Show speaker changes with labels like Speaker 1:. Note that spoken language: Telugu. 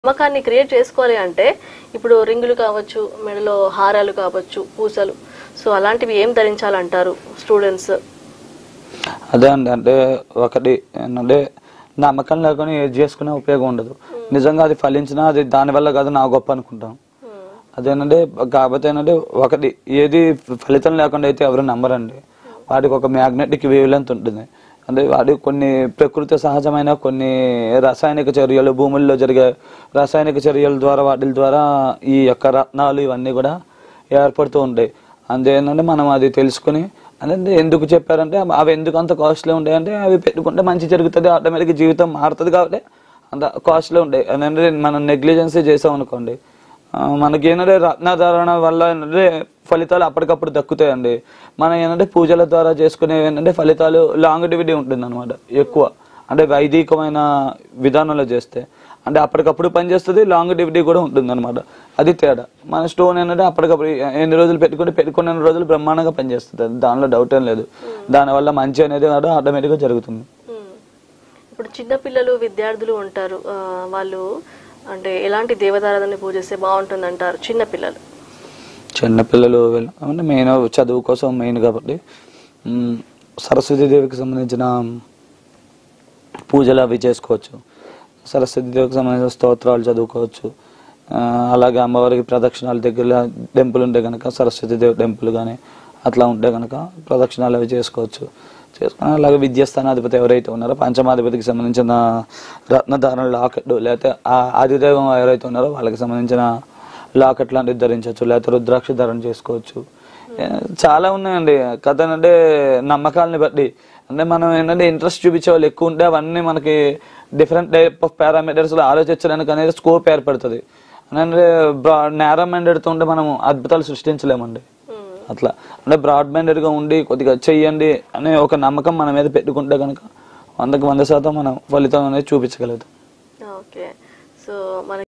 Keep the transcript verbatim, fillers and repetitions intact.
Speaker 1: నమ్మకాన్ని క్రియేట్ చేసుకోవాలి అంటే ఇప్పుడు రింగులు కావచ్చు, మెడలో హారాలు కావచ్చు, పూసలు, సో అలాంటివి ఏం ధరించాలంటారు స్టూడెంట్స్?
Speaker 2: అదే అండి, అంటే ఒకటి ఏంటంటే నమ్మకం లేకుండా ఏది చేసుకునే ఉపయోగం ఉండదు. నిజంగా అది ఫలించినా అది దానివల్ల కాదు నా గొప్ప అనుకుంటాం. అదేనంటే కాకపోతే ఏంటంటే ఒకటి ఏది ఫలితం లేకుండా అయితే ఎవరు నమ్మరండి. వాటికి ఒక మ్యాగ్నెటిక్ వేవ్ లెంత్ ఉంటుంది. అంటే వాటి కొన్ని ప్రకృతి సహజమైన కొన్ని రసాయనిక చర్యలు, భూముల్లో జరిగే రసాయనిక చర్యల ద్వారా వాటి ద్వారా ఈ యొక్క రత్నాలు ఇవన్నీ కూడా ఏర్పడుతూ ఉంటాయి. అంతేంటంటే మనం అది తెలుసుకుని అంటే ఎందుకు చెప్పారంటే అవి ఎందుకు అంత కాస్ట్లీ ఉంటాయంటే అవి పెట్టుకుంటే మంచి జరుగుతుంది, ఆటోమేటిక్ జీవితం మారుతుంది కాబట్టి అంత కాస్ట్లీ ఉంటాయి. అదంటే మనం నెగ్లిజెన్సీ చేసాం అనుకోండి, మనకి ఏంటంటే రత్నాధారణ వల్ల ఏంటంటే ఫలితాలు అప్పటికప్పుడు దక్కుతాయండి. మనం ఏంటంటే పూజల ద్వారా చేసుకునేవి ఏంటంటే ఫలితాలు లాంగిటివిటీ ఉంటుంది అనమాట ఎక్కువ. అంటే వైదికమైన విధానంలో చేస్తే అంటే అప్పటికప్పుడు పనిచేస్తుంది, లాంగిటివిటీ కూడా ఉంటుంది అనమాట. అది తేడా. మన స్టోన్ ఏంటంటే అప్పటికప్పుడు ఎన్ని రోజులు పెట్టుకుంటే పెట్టుకున్న రోజులు బ్రహ్మాండంగా పనిచేస్తుంది, దానిలో డౌట్ ఏం లేదు. దానివల్ల మంచి అనేది ఆటోమేటిక్గా జరుగుతుంది.
Speaker 1: ఇప్పుడు చిన్నపిల్లలు విద్యార్థులు ఉంటారు, వాళ్ళు అంటే ఎలాంటి దేవతారాధనని పూజిస్తే బాగుంటుంది అంటారు? చిన్నపిల్లలు
Speaker 2: చిన్నపిల్లలు అంటే మెయిన్ చదువు కోసం మెయిన్ కాబట్టి సరస్వతీదేవికి సంబంధించిన పూజలు అవి చేసుకోవచ్చు. సరస్వతీదేవికి సంబంధించిన స్తోత్రాలు చదువుకోవచ్చు. అలాగే అమ్మవారికి ప్రదక్షిణాల దగ్గర టెంపుల్ ఉంటే కనుక సరస్వతీదేవి టెంపుల్ కానీ అట్లా ఉంటే కనుక ప్రదక్షిణాలు అవి చేసుకోవచ్చు. చేసుకుని అలాగే విద్యాస్థానాధిపతి ఎవరైతే ఉన్నారో పంచమాధిపతికి సంబంధించిన రత్నధారణ లాకెట్, లేకపోతే ఆ ఆదిదైవం ఎవరైతే ఉన్నారో వాళ్ళకి సంబంధించిన లాకెట్ లాంటివి ధరించవచ్చు, లేకపోతే రుద్రాక్ష ధారణ చేసుకోవచ్చు. చాలా ఉన్నాయండి. కథ అంటే నమ్మకాలని బట్టి అంటే మనం ఏంటంటే ఇంట్రెస్ట్ చూపించే వాళ్ళు ఎక్కువ ఉంటే అవన్నీ మనకి డిఫరెంట్ టైప్ ఆఫ్ పారామీటర్స్ లో ఆలోచించడానికి అనేది స్కోప్ ఏర్పడుతుంది. అంటే నేరో మైండెడ్తో ఉంటే మనం అద్భుతాలు సృష్టించలేమండి. అట్లా అంటే బ్రాడ్ మైండెడ్ గా ఉండి కొద్దిగా చెయ్యండి అనే ఒక నమ్మకం మన మీద పెట్టుకుంటే కనుక వందకు వంద శాతం మనం ఫలితం అనేది చూపించగలుగుతాం.
Speaker 1: ఓకే, సో మన